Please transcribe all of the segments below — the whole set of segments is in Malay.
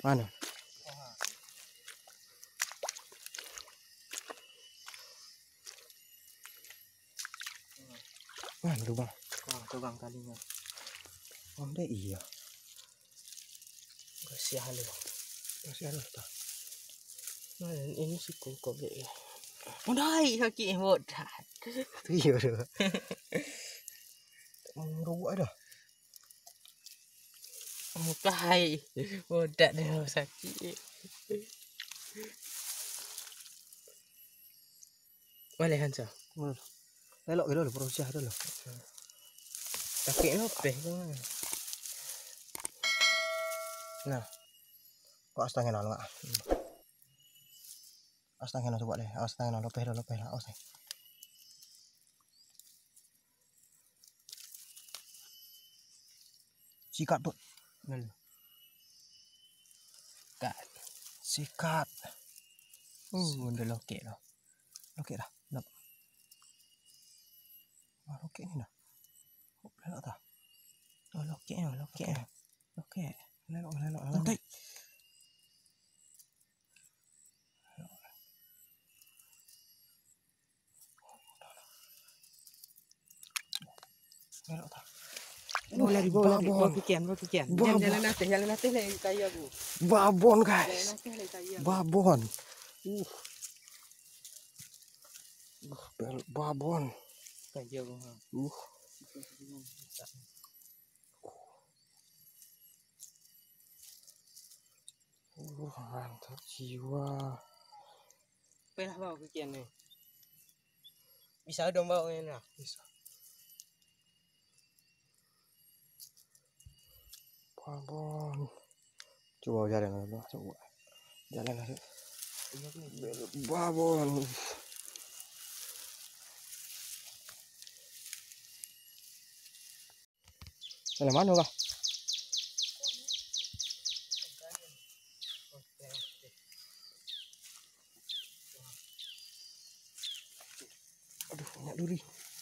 Mana? Mana lubang? Oh, lubang kalinya. Oh, deh iya. Bersih halus. Masih ada tak? Nah, ini si kobek ya. Mudai kaki bodat. Iya dah. Merubuk ada. Mukai bodat dia sakit. Boleh Hansa. Lelok gitu loh, proses itu loh. Sakit lopeh tu kan. Nah, kok astangin nol nggak? Astangin nol coba deh, astangin nol lopeh lah, awas nih. Sikat tuh, sikat. Udah lokek dah. Lokek dah, nak. Ah, lokek ni dah. Lelok tak? Oh lokek. Lelok. Nanti. Lelok tak? Bawa kikian. Jalan atas lagi kaya aku. Babon Jalan guys, atas lagi kaya. babon. Babon. Kaya aku. Mantap jiwa. Pernah bawa kikian ni. Bisa dong bawa ni lah. Bisa. Babon. Coba jalan dulu, coba. Jalan dulu. Babon. Jalan mana kah? Aduh, banyak duri.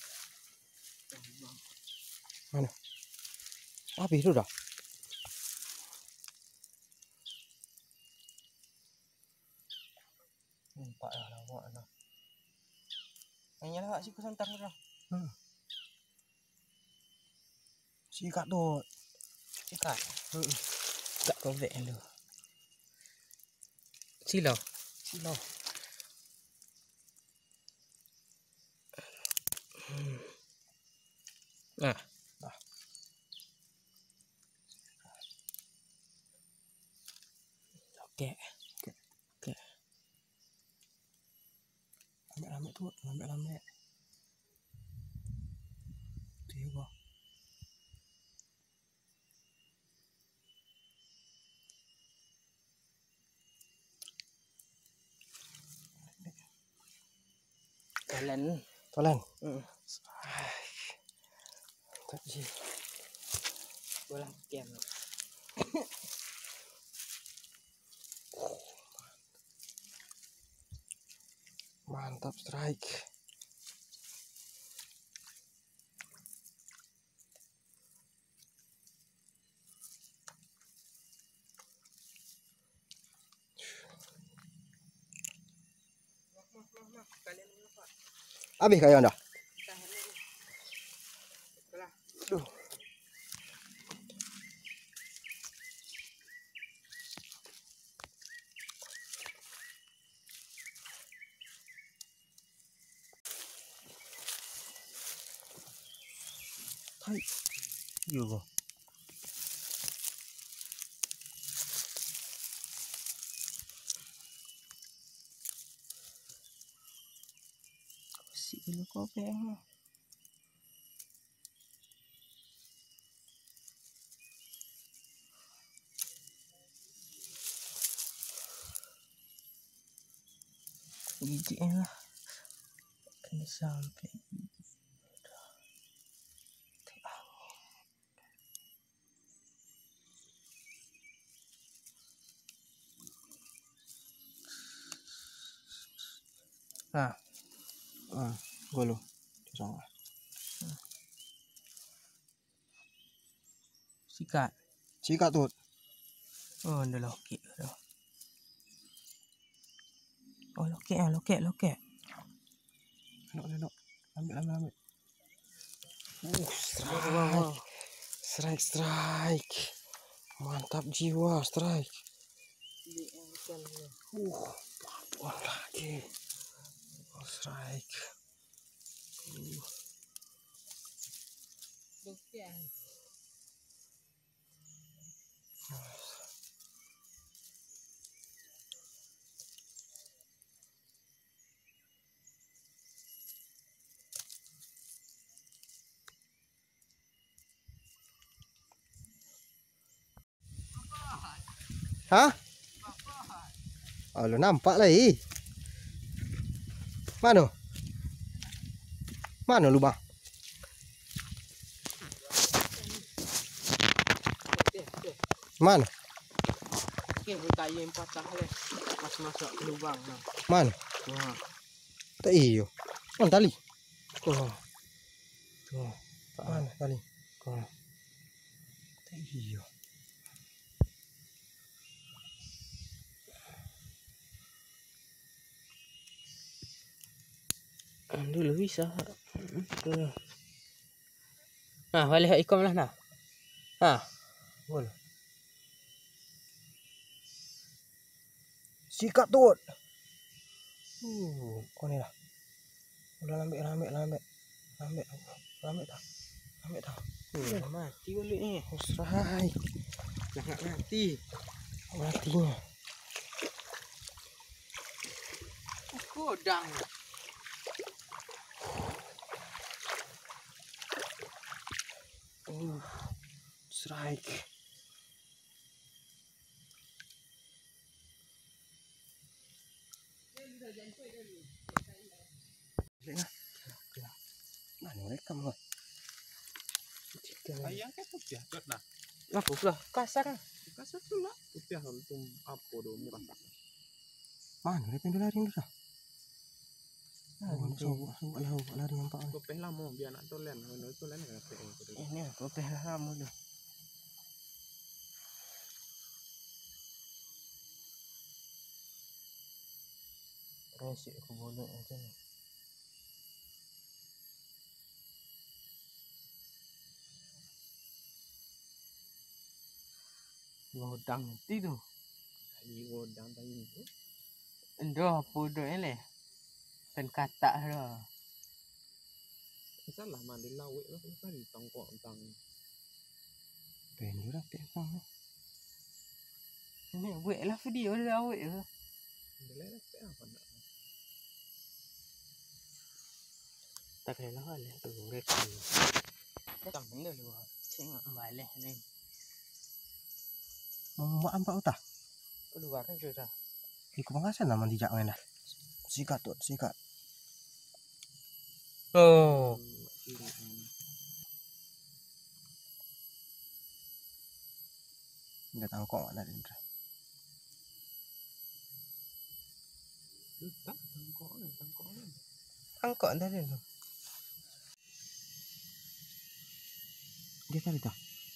Mana? Habis itu dah. Nampak lah lawak lah. Hanya lah si kusantang dah. Sikat tuh. Sikat. Tak kobek lu. Silau. Nah. Okey. Ambil tu, ambil. Tiba. Tolen. Tak ji. Bolang kian. Mantap strike. Habis kayak anda? Duh. Hai. Yo. Si lu kobek. Gigi lah. Kena sampai. Nah. Golo. Sama. Sikat. Sikat tuh. Oh, ada lokek tu. Oh, lokek. Lelok. Ambil. Wow. Strike. Mantap jiwa, strike. Babon lagi. Strike. Hah? Oh, lu nampak lah Mana? Mana lu bang? Mana? Okey, berkaya yang patah le. Masuk ke lubang. Mana? Wah. Tak iyo. Mana tali? Oh. Tuh. Mana tali? Oh. Tak iyo. Dulu bisa. Nah, balik ikom lah nah. Nah, Boleh. Sikat tuh. Kau ni lah. Udah lambe dah. mati kulit ni. Strike. Jangan mati. Matinya. Kodang. Strike. Mana mereka mah? Ayang kan putih kat dah. Apa pula? Kasar kan? Kasar tu lah. Putih tu apa tu murah tak. Mana mereka yang lari dah? Nanti. Lari nampak. Kopeh lama biar nak tolen. Kalau tolen kan PE. Ini aku lah lama tu. Resik aku boleh macam ni. Godang nanti tu. Tadi godang tadi tu. Endo apa dah ni? Pen katak dah. Salah mandi lawik lah kan tangkok tang. Penjuru lah pekang. Ni buat lah video dah awak tu. Bila dah PE apa nak. Tak kena lah tu rekam. Rekam dulu. Tengok balik ni. Mau ampak utah. Keluar kan sudah. Ikut pengasan lah mandi jak main dah. Sikat. Oh. Enggak tangkok ada Indra. Tak tangkok ni. Angkok dah tu. Dia tadi dah.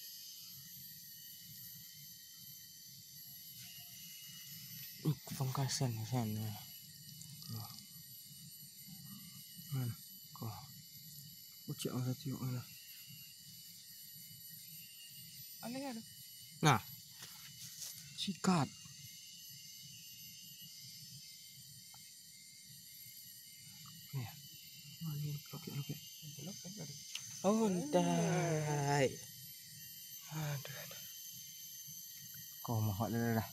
Ikut pangkasan sana. Mana? Kau. Ucap orang tiup mana? Ada. Nah, Sikat. Ni. Mana lokek. oh entai. Aduh. Kau mahal dah.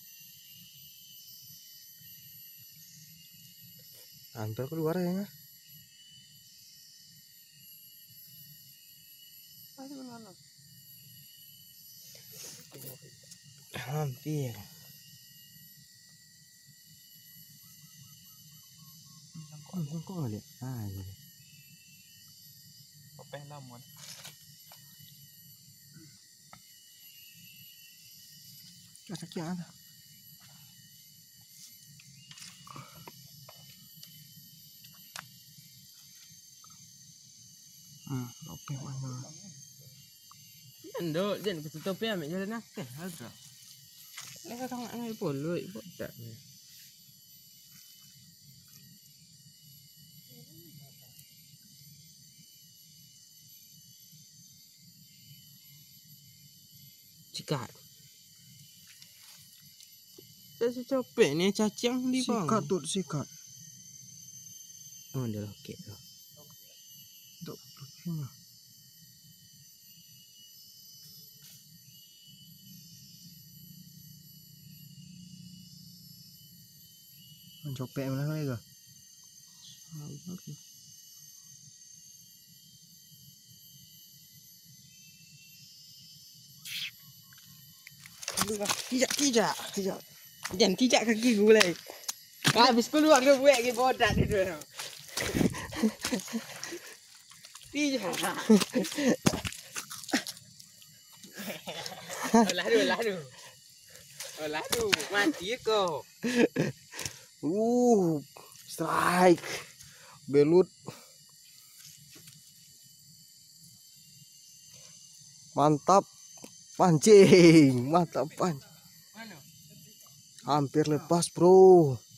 Hampir keluar ya. Ada mana? Hampir. Kau lihat. Jadi. Kopeh lama. Sakit ada. Kopeh mana? Endo jangan ketutup ya, ambil jalan nak. Ada. Lepas kau nak ngai polo, bodak ni. Cikat. Saya copek ni cacing di bang. Sikat tu, sikat. Oh, dah okey dah. Dok, sini. Copek mana lagi ke? Okey. Kijak. Jangan kijak kaki gue lagi. Habis peluang gue buat ke bodak ni tu. Kijak. Olah tu. Mati kau. Strike. Belut. Mantap pancing. Mana? Hampir lepas, bro.